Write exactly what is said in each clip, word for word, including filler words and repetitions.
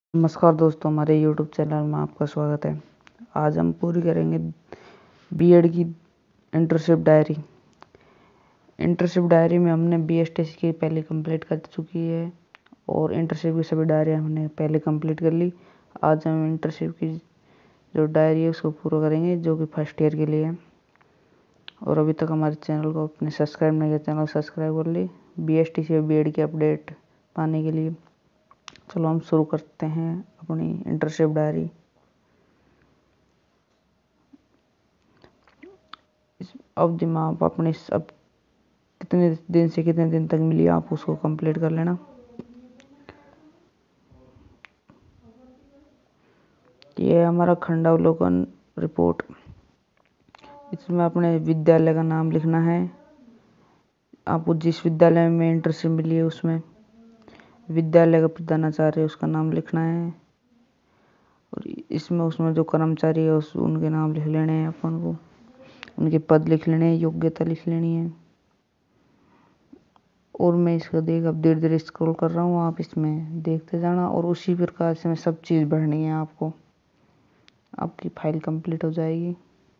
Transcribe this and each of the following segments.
नमस्कार दोस्तों, हमारे यूट्यूब चैनल में आपका स्वागत है। आज हम पूरी करेंगे बीएड की इंटर्नशिप डायरी। इंटर्नशिप डायरी में हमने बीएसटीसी की पहले कंप्लीट कर चुकी है और इंटर्नशिप की सभी डायरी हमने पहले कंप्लीट कर ली। आज हम इंटर्नशिप की जो डायरी है उसको पूरा करेंगे, जो कि फर्स्ट ईयर के लिए है। और अभी तक हमारे चैनल को अपने सब्सक्राइब नहीं किया, चैनल सब्सक्राइब कर ली बीएसटीसी और बीएड की अपडेट पाने के लिए। चलो हम शुरू करते हैं अपनी इंटर्नशिप डायरी। इस अवधि में आप अपने अब कितने दिन से कितने दिन तक मिली आप उसको कंप्लीट कर लेना। ये है हमारा खंडावलोकन रिपोर्ट। इसमें अपने विद्यालय का नाम लिखना है। आपको जिस विद्यालय में इंटर्नशिप मिली है उसमें विद्यालय का प्रधानाचार्य उसका नाम लिखना है। और इसमें उसमें जो कर्मचारी है उस उनके नाम लिख लेने हैं, अपन को उनके पद लिख लेने हैं, योग्यता लिख लेनी है। और मैं इसका देख अब धीरे धीरे स्क्रॉल कर रहा हूँ, आप इसमें देखते जाना और उसी प्रकार से मैं सब चीज़ भरनी है आपको। आपकी फाइल कंप्लीट हो जाएगी।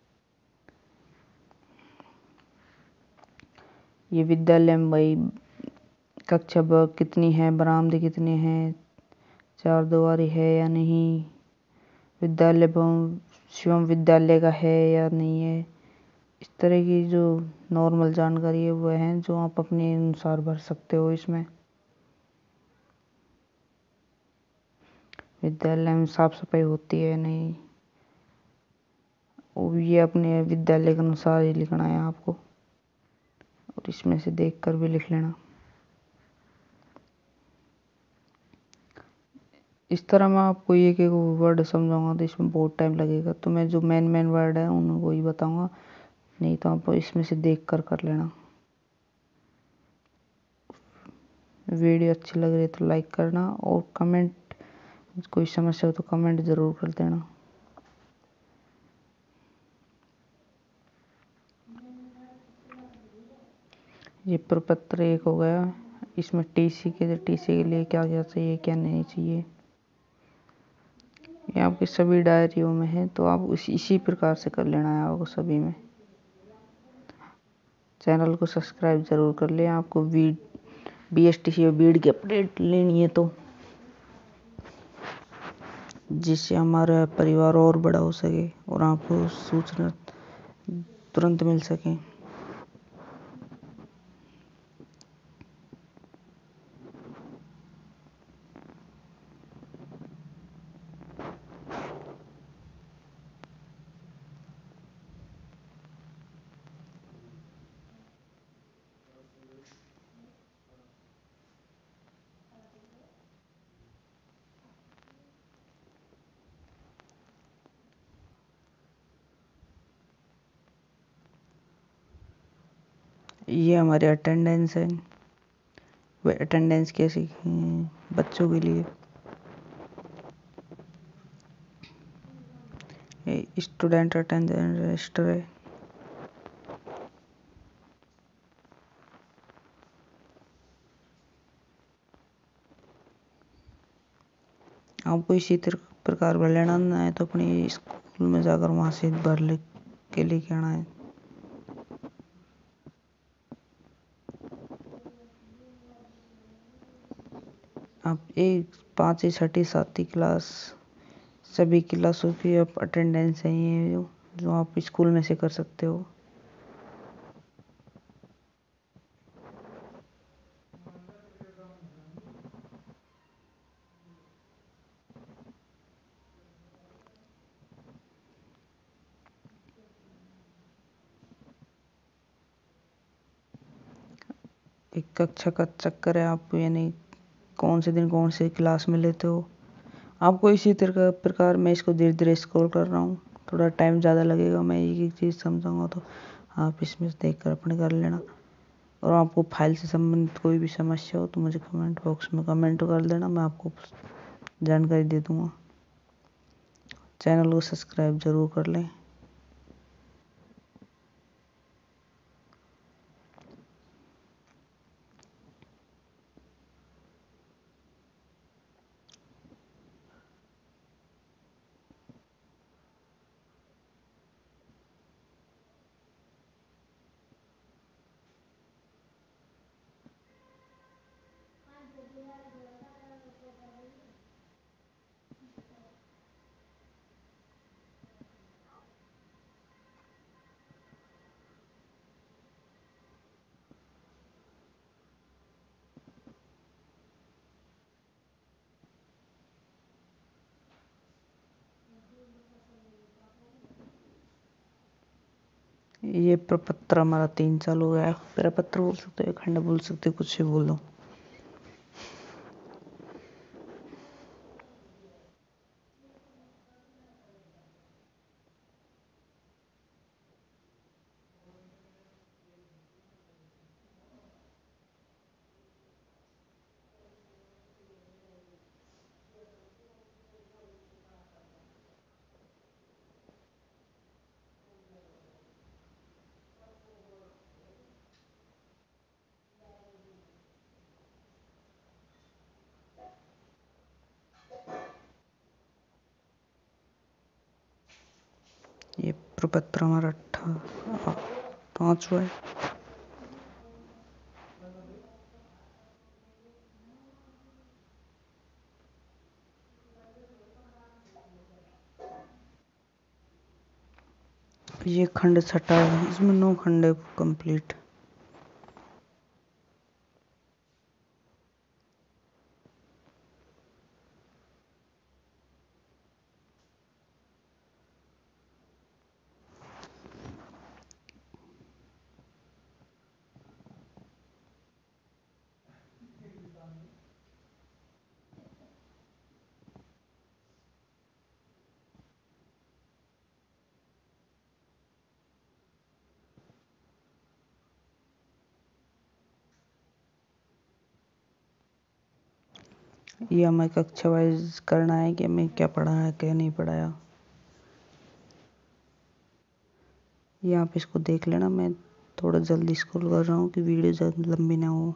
ये विद्यालय में भाई कक्षा ब कितनी है, बरामदे कितने हैं, चार दीवारी है या नहीं, विद्यालय भवन शिवम विद्यालय का है या नहीं है। इस तरह की जो नॉर्मल जानकारी है वह है जो आप अपने अनुसार भर सकते हो। इसमें विद्यालय में साफ सफाई होती है नहीं, वो ये अपने विद्यालय के अनुसार ही लिखना है आपको। और इसमें से देख कर भी लिख लेना। इस तरह मैं आपको एक एक वर्ड समझाऊंगा तो इसमें बहुत टाइम लगेगा, तो मैं जो मेन मेन वर्ड है उनको ही बताऊंगा, नहीं तो आप इसमें से देख कर कर लेना। वीडियो अच्छी लग रही है तो लाइक करना और कमेंट, कोई समस्या हो तो कमेंट ज़रूर कर देना। ये प्रपत्र एक हो गया। इसमें टीसी के टीसी के लिए क्या क्या चाहिए क्या नहीं चाहिए ये आपकी सभी डायरियों में है, तो आप उसी इसी प्रकार से कर लेना है आपको सभी में। चैनल को सब्सक्राइब जरूर कर लें। आपको वी बीएसटीसी और बीएड की अपडेट लेनी है तो, जिससे हमारा परिवार और बड़ा हो सके और आपको सूचना तुरंत मिल सके। ये हमारी अटेंडेंस है। वह अटेंडेंस कैसी बच्चों के लिए स्टूडेंट अटेंडेंस रजिस्टर है। आपको इसी प्रकार भर लेना है तो अपनी स्कूल में जाकर वहाँ से भर ले के लेके आना है। आप एक पाँचवीं छठी सातवीं क्लास सभी क्लासों की आप अटेंडेंस है ये जो, जो आप स्कूल में से कर सकते हो। एक कक्षा का चक्कर है, आप यानी कौन से दिन कौन से क्लास में लेते हो। आपको इसी तरह प्रकार मैं इसको धीरे धीरे स्क्रॉल कर रहा हूँ, थोड़ा टाइम ज़्यादा लगेगा, मैं एक एक चीज़ समझाऊंगा तो आप इसमें देख कर अपने कर लेना। और आपको फाइल से संबंधित कोई भी समस्या हो तो मुझे कमेंट बॉक्स में कमेंट कर देना, मैं आपको जानकारी दे दूँगा। चैनल को सब्सक्राइब ज़रूर कर लें। ये प्रपत्र हमारा तीन साल हो गया है। प्रपत्र बोल सकते हो, खंड बोल सकते हो, कुछ भी बोलो। ये प्रपत्र हमारा अट्ठा पांचवा है। ये खंड छठा है, इसमें नौ खंड है कंप्लीट। ये हमें कक्षा वाइज करना है कि हमें क्या पढ़ा है क्या नहीं पढ़ाया। यहाँ पे इसको देख लेना, मैं थोड़ा जल्दी स्क्रॉल कर रहा हूँ कि वीडियो ज़्यादा लंबी ना हो।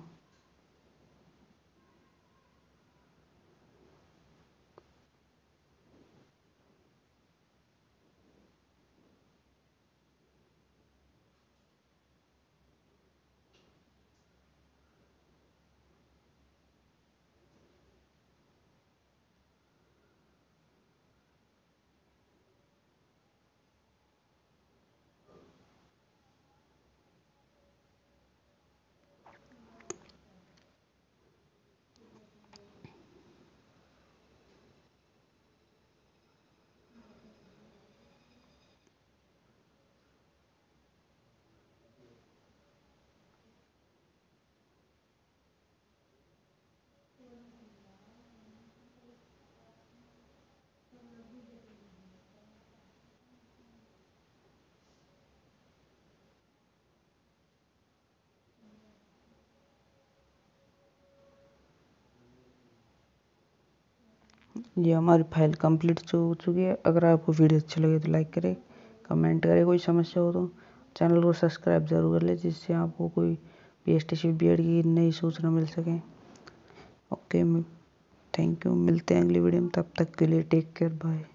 ये हमारी फाइल कंप्लीट हो चुकी है। अगर आपको वीडियो अच्छी लगे तो लाइक करें, कमेंट करें। कोई समस्या हो तो चैनल को सब्सक्राइब जरूर कर लें, जिससे आपको कोई B S T C B Ed की नई सूचना मिल सके। Okay, thank you. मिलते हैं अगली वीडियो में, तब तक के लिए टेक केयर, बाय।